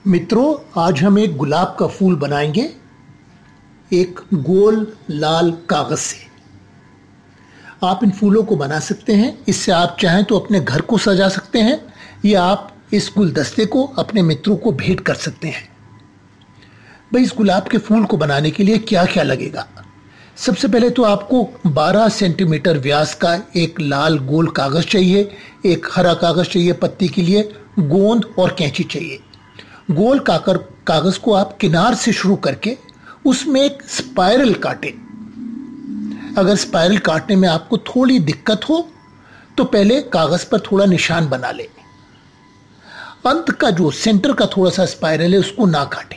मित्रों, आज हम एक गुलाब का फूल बनाएंगे एक गोल लाल कागज से। आप इन फूलों को बना सकते हैं। इससे आप चाहें तो अपने घर को सजा सकते हैं या आप इस गुलदस्ते को अपने मित्रों को भेंट कर सकते हैं। भाई, इस गुलाब के फूल को बनाने के लिए क्या क्या लगेगा? सबसे पहले तो आपको 12 सेंटीमीटर व्यास का एक लाल गोल कागज चाहिए, एक हरा कागज चाहिए पत्ती के लिए, गोंद और कैंची चाहिए। गोल कागज को आप किनार से शुरू करके उसमें एक स्पाइरल काटें। अगर स्पाइरल काटने में आपको थोड़ी दिक्कत हो तो पहले कागज पर थोड़ा निशान बना लें। अंत का जो सेंटर का थोड़ा सा स्पाइरल है उसको ना काटें।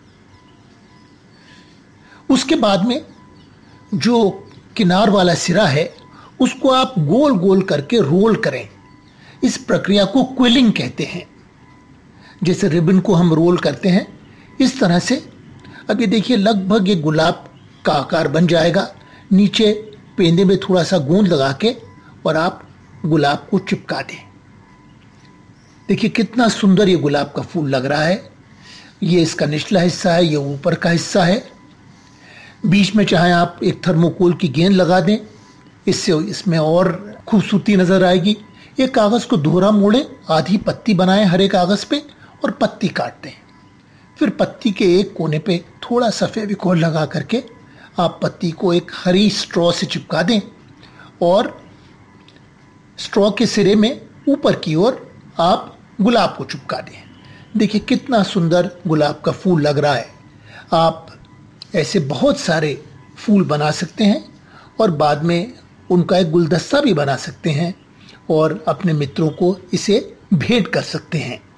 उसके बाद में जो किनार वाला सिरा है उसको आप गोल गोल करके रोल करें। इस प्रक्रिया को क्विलिंग कहते हैं। जैसे रिबन को हम रोल करते हैं, इस तरह से अब ये देखिए लगभग ये गुलाब का आकार बन जाएगा। नीचे पेंदे में थोड़ा सा गोंद लगा के और आप गुलाब को चिपका दें। देखिए कितना सुंदर ये गुलाब का फूल लग रहा है। ये इसका निचला हिस्सा है, ये ऊपर का हिस्सा है। बीच में चाहे आप एक थर्मोकोल की गेंद लगा दें, इससे इसमें और खूबसूरती नजर आएगी। ये कागज को दोहरा मोड़ें, आधी पत्ती बनाएं हरे कागज पे और पत्ती काट दें। फिर पत्ती के एक कोने पे थोड़ा सा फेविकोल लगा करके आप पत्ती को एक हरी स्ट्रॉ से चिपका दें और स्ट्रॉ के सिरे में ऊपर की ओर आप गुलाब को चिपका दें। देखिए कितना सुंदर गुलाब का फूल लग रहा है। आप ऐसे बहुत सारे फूल बना सकते हैं और बाद में उनका एक गुलदस्ता भी बना सकते हैं और अपने मित्रों को इसे भेंट कर सकते हैं।